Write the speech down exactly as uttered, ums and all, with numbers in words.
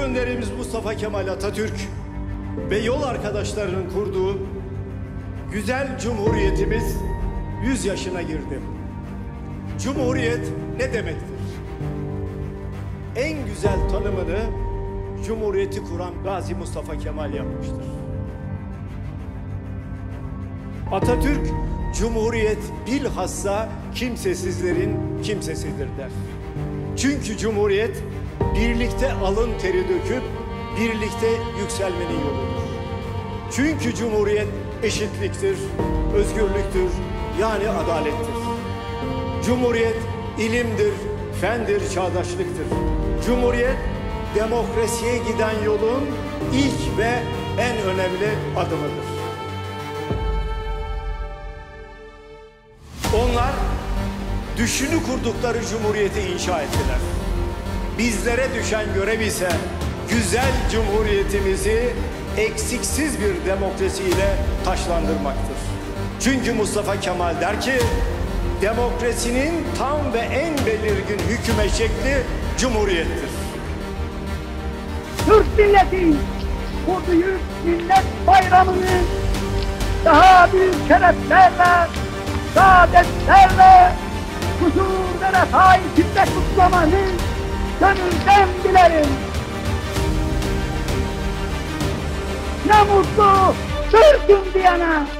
önderimiz Mustafa Kemal Atatürk ve yol arkadaşlarının kurduğu güzel cumhuriyetimiz yüz yaşına girdi. Cumhuriyet ne demektir? En güzel tanımını Cumhuriyeti kuran Gazi Mustafa Kemal yapmıştır. Atatürk, Cumhuriyet bilhassa kimsesizlerin kimsesidir der. Çünkü Cumhuriyet birlikte alın teri döküp birlikte yükselmenin yoludur. Çünkü Cumhuriyet eşitliktir, özgürlüktür, yani adalettir. Cumhuriyet ilimdir, fendir, çağdaşlıktır. Cumhuriyet demokrasiye giden yolun ilk ve en önemli adımıdır. Onlar düşünü kurdukları cumhuriyeti inşa ettiler. Bizlere düşen görev ise güzel cumhuriyetimizi eksiksiz bir demokrasiyle taşlandırmaktır. Çünkü Mustafa Kemal der ki, demokrasinin tam ve en belirgin hükümet şekli cumhuriyettir. Türk milleti bu büyük millet bayramını daha büyük şereflerle, saadetlerle, huzur ve refah içinde kutlamanı gönülden dilerim. Ne mutlu Türk'üm diyene.